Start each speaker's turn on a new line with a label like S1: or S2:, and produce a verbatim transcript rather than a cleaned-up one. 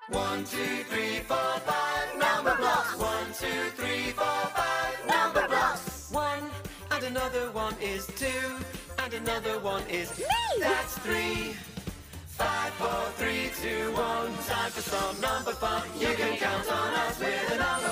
S1: One, two, three, four, five, number blocks. One, two, three, four, five, number blocks. One, and another one is two, and another one is me. That's three. Five, four, three, two, one. Time for some number fun. You can count on us with a number.